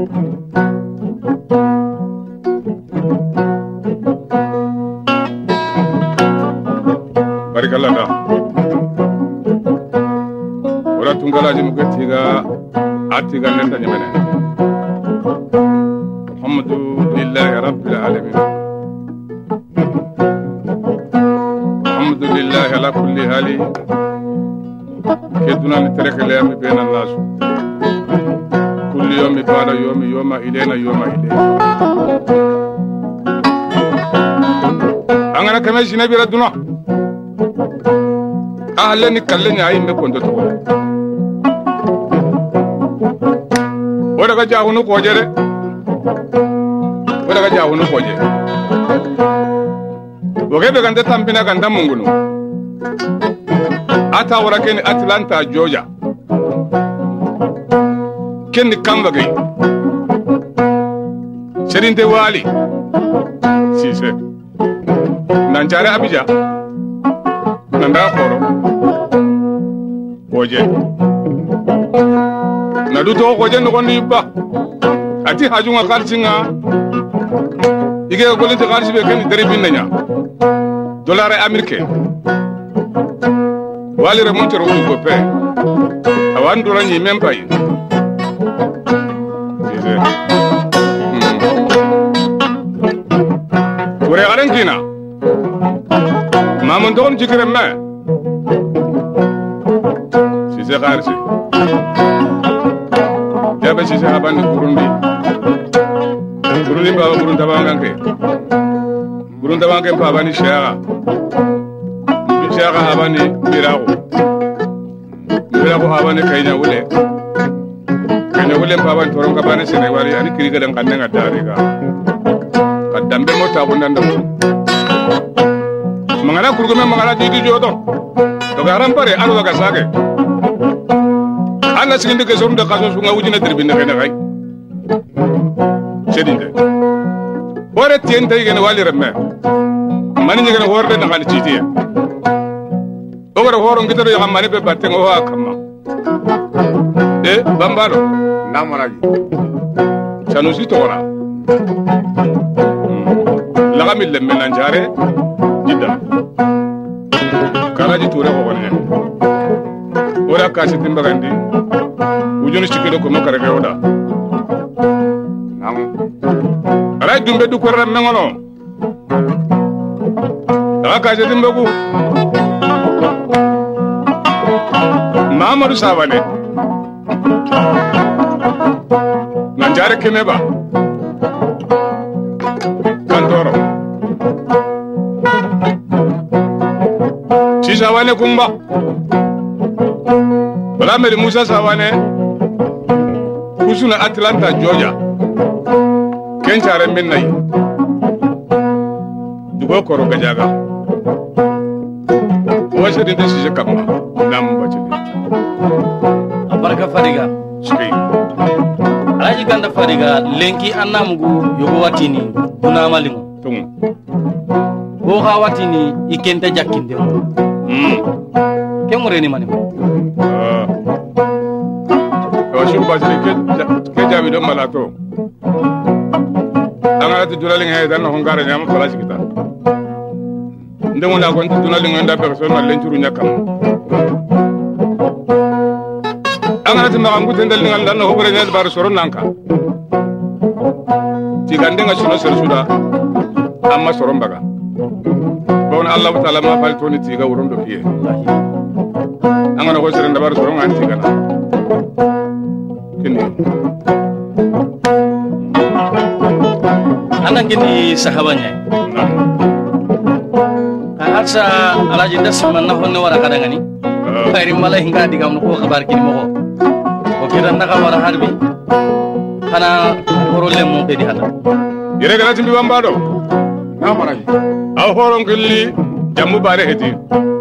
barikalla da ora tungalaji mu getiga atiga nenda nyamene alhamdulillahi rabbil alamin alhamdulillahi ala kulli hali keduna ni terekele yami bena nasu kulli yomi bada yomi yoma ilena yoma ile angana kame jinabi raduna ahlen kallen ayi me kondo to oda ga jahunu ko jere oda ga jahunu ko je boge be ganda tampina ganda mungunu ata wara ken Atlanta Georgia ken kamba gay serinte wali sise nanjare Abidjan nanda khoro koje na duto koje no gondi ba ati hajunga kharcinga ige golite kharci be ken dere binnya dollar américain wali remonte ro ko pe awan dora ni même pas ore arangina mamun don jikre ma si c'est kharci jabe si c'est abandi burundi baba burunda banganke bani shara abani mirago abani kaynya wule baba toron ka bani sene wali ari kiriga dan kanna dariga kadambe mota bonanda mangala kurgume mangala didi jodo to garam pare alo ga sage alla siginde ke sonda kaso sunga wujina dirbinde kene kay sedinde ore tiente igene wali remme mani nyigene horde na kali chitiya ogara horo ngitero ya mani be batte ngo akama bambaro namaraji sanusi tora lagami lemme nanjare jidda karaji ture ko wonne ora kasi timbagandi wujunu chikelo ko makare gawda namu ara dumbe du ko ramme ngono daga kasi timbagu Mamadou Savane nanjare kemeba kantoro si Savane kumba bala meri Musa Savane kusuna Atlanta Georgia kenchare minnai dugo koro gajaga wasa dinte si kamma nam bacci barka fadiga sey alaji ganda fadiga lenki annamugo yogo watini duna malimo tum go ha watini ikente jakkinde kemureni manimo wasu bacci ke jabi do malato angala ti dulaling hay dan hongara nyam falaji kita ndemo na ko dulaling nda personal lencuru nyakam angana ti magam gutendel ngal dan ho bere nyal bar soron nanka ti gande nga suno ser suda amma soron baga bon Allah taala ma fal toni ti ga wurondo fiye angana ko ser ndabar soron anti gana kini anan gini sahabanya Asa alaji ndas manna honne wara kadangani bayri mala hinga digam ko khabar kini mo ko kiran naka wara harbi kana horole mo be di hata yere gana timbi bambado na maraji aw horon gilli jammu bare heti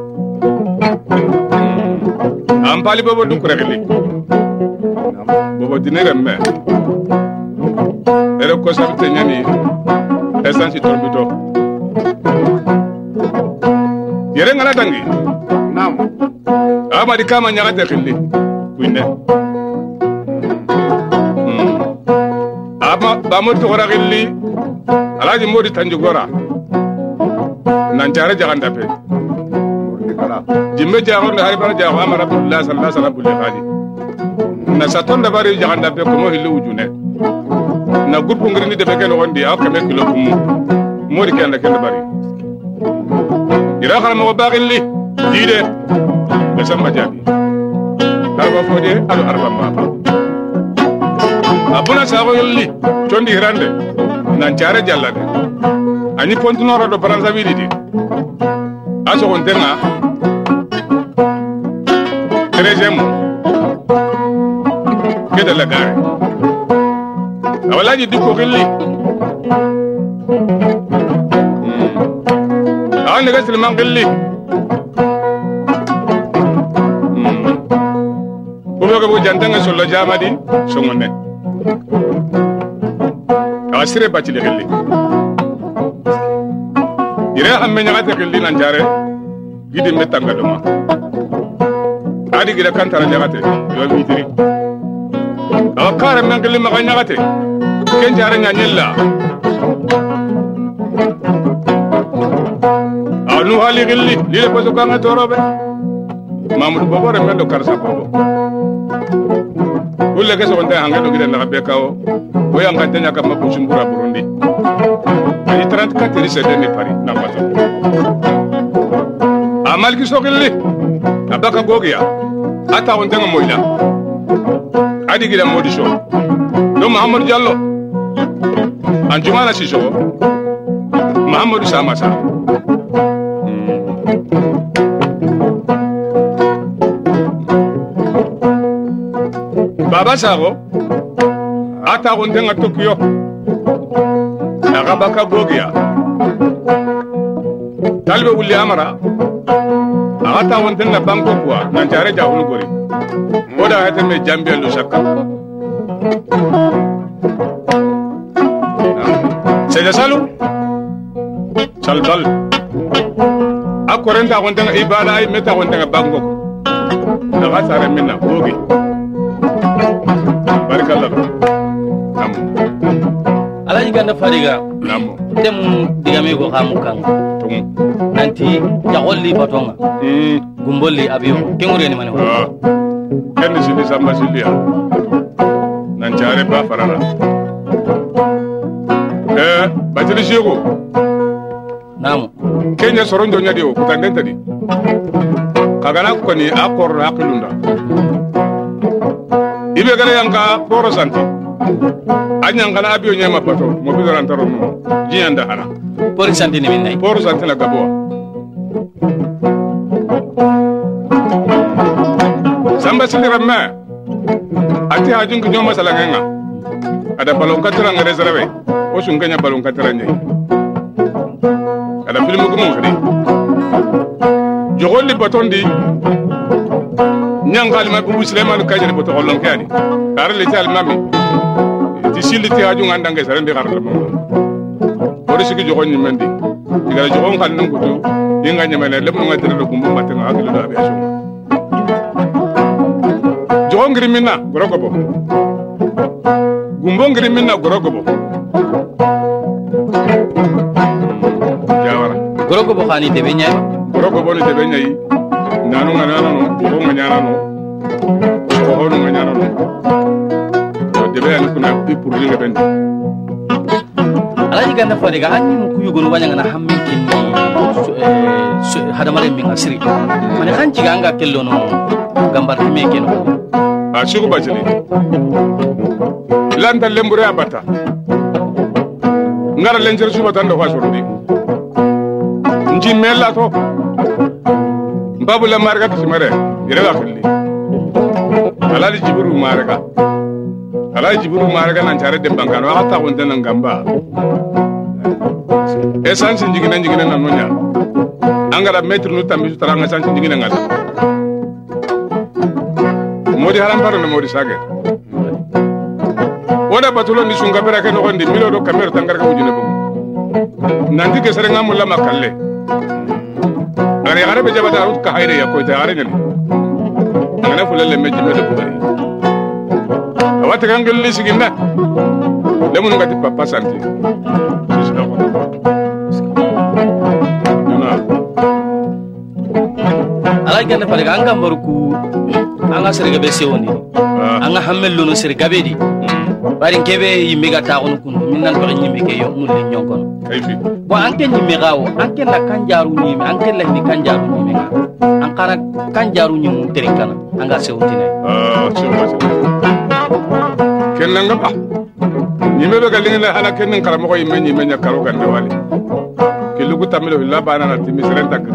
am pali bobo dum ko regli bobo dinere me ere ko sabte nyani essence torbito yere ngana dangi nam amadi kama nyaga te khilli kuinde ba mo to gilli alaji modi tanjugora nan tare jaganda pe jimme jago na hari bara jago amara abdullah sallallahu alaihi wasallam khali na saton da bari jaganda pe ko mo hilu wujune na gurpu ngiri ni de be ken wondi akame kilo kumu modi ken da ken bari ira khana mo bagilli dide be sama jabi arba fode adu arba ma abuna sago yolli condi hirande nan care jallade ani pontunora do faransa wiɗi di a sogontenga 13e kede la gare awalaji dikko xilli awa nega silman xilli kuɓoke bo jantanga sollo jamadi songonne awa sire bacili xilli ire hamme ñagate xilli nan jare gidi me tanga doma adi gida kantara ñagate yo mitiri awa kare men xilli maxa ñagate ken jare ñañilla awa nu hali xilli lile poso kanga toroɓe mamadou bobo re men do karsa bobo ulle ke sogonte hange do gida naxa be kawo o yangante ñaka ma bujumbura burundi ani 34 ri sedeni Paris na bato amal ki sokilli abaka gogiya ata on tanga moyla adi gida modi show do Mahamadou Diallo anjumana si show Mahamadou Samassa Baba Sago ata on tanga Tokyo baka gogiya talbe wuli amara agata wonten na banko kwa nan jare jahunu gori oda hete me jambe lu shakka seja salu salbal akorenta wonten ibada ay meta wonten banko daga sare minna gogi barakallah alaji ganda fariga tem digame ko xamu kan nanti jagolli batonga gumbolli abiyo kengure ni mane ho ken sini samba silia nan jare ba farana batiri shego namu kenya soronjo nyadi o kutandenta di kagana ko ni akor hakilunda ibe gara yanka poro santi anyang kana abiyo nyama pato mo bi doran taro no jianda hana por santi ni minay por santi na gabo samba sindira ma ati hajun ko nyoma sala nga ada balon katara nga reserve o sun ganya balon katara nyai ada film ko mo khadi jogolli batondi nyangal ma bu Sulaiman kajere boto hollon kani kar le tal mami ti siliti haju ngandanga sarende garla mo ori sigi jogon ni mendi digala jogon kan nan gutu dinga nyamene lebnu ngatire do gumbu matenga akilo do abiaso jogon ngiri minna gorogobo gumbo ngiri minna gorogobo jawara gorogobo khani de benya gorogobo ni de benya yi nanu ngana no jogon ngana no jogon ngana no debe ani kuna pour linga ben alaji ganda fariga anni mu kuyugol wanya ngana hammin kinni hadamare min asiri mane kanji ganga kello no gambar me keno a shugo bajeli landa lembure abata ngara lenjer suba tan do fasordi nji mella to babu la marga kismare ire wa khilli alali jibiru marga alay jiburu marga nan jare de bangano ata wonde nan gamba essence njigina nan nonya angara mettre nu tambi taranga essence njigina ngata modi haram paro no modi sage wona batulo ni sunga bera ke no gonde milo do camera tangar ka wujune bugu nanti ke sere ngamulla makalle gare be jabata rut ka hayre ya ko ta gare ngani ngana fulale meji me do bugari wata kan gulli siginna lemunu ngati papa santi sisina ko ala ganda pare anga marku anga serga be sewoni anga hammelu no serga be di bari kebe yimbe ga taxon kun min nan bari yimbe ke yo mun le nyonkon kayfi bo anke yimbe gawo anke la kanjaru yimbe anke la ni kanjaru yimbe ga ankara kanjaru yimbe terinkana anga sewtine kenna ngaba yimbe be galingina ala kennin karamo ko yimbe yimbe nya karo gande wali kilugu tamilo illa bana na timisren tak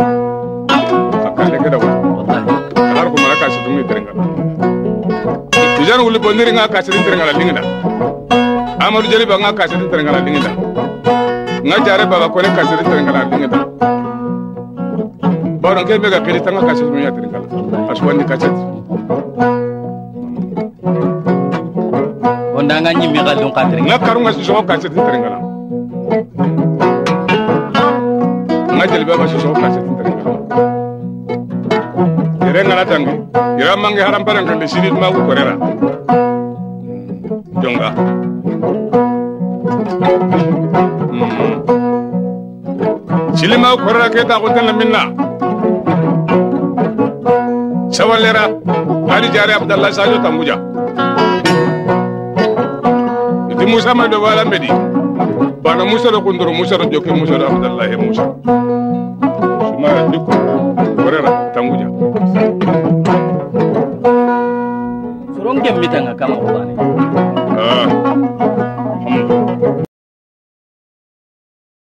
akale kada wallahi har ko malaka su dumi terengala ijan wuli bondiri nga kasirin terengala lingina amadu jeli ba nga kasirin terengala lingina nga jare baba ko ne kasirin terengala lingina bawon ke be ga kiri tanga kasirin dunya terengala aswani kasit onda nga nyimmi galon ka terengala nga karunga su so kasirin terengala nga jeli baba su so kasirin terengala ngala tangi ira mangi haram paran kan de sidit ma ko korera jonga silima ko korera ke ta ko tan minna sawalera ali jare abdallah sajo tambuja di musa ma do wala medi bana musa do kundoro musa do jokke musa do abdallah e musa suma dikko korera tambuja surong gem mitanga kama ko bane